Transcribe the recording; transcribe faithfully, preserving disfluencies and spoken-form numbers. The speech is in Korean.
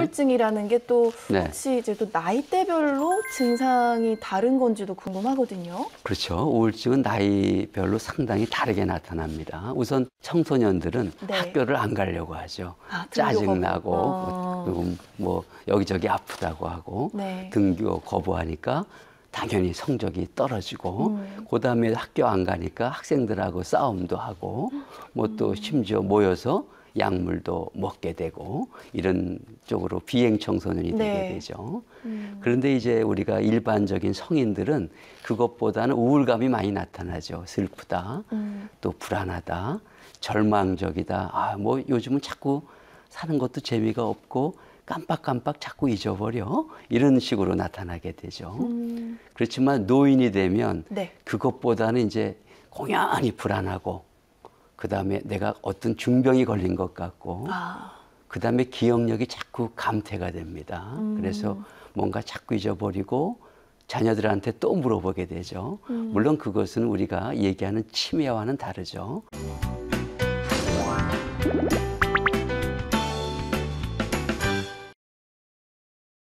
우울증이라는 게 또 네. 혹시 이제 또 나이대별로 증상이 다른 건지도 궁금하거든요. 그렇죠. 우울증은 나이별로 상당히 다르게 나타납니다. 우선 청소년들은 네. 학교를 안 가려고 하죠. 아, 짜증나고 어. 그리고 뭐 여기저기 아프다고 하고 네. 등교 거부하니까 당연히 성적이 떨어지고 음. 그다음에 학교 안 가니까 학생들하고 싸움도 하고 뭐 또 심지어 모여서 약물도 먹게 되고 이런 쪽으로 비행 청소년이 네. 되게 되죠. 음. 그런데 이제 우리가 일반적인 성인들은 그것보다는 우울감이 많이 나타나죠. 슬프다, 음. 또 불안하다, 절망적이다. 아, 뭐 요즘은 자꾸 사는 것도 재미가 없고 깜빡깜빡 자꾸 잊어버려. 이런 식으로 나타나게 되죠. 음. 그렇지만 노인이 되면 네. 그것보다는 이제 공연히 불안하고 그 다음에 내가 어떤 중병이 걸린 것 같고 아. 그 다음에 기억력이 자꾸 감퇴가 됩니다. 음. 그래서 뭔가 자꾸 잊어버리고 자녀들한테 또 물어보게 되죠. 음. 물론 그것은 우리가 얘기하는 치매와는 다르죠.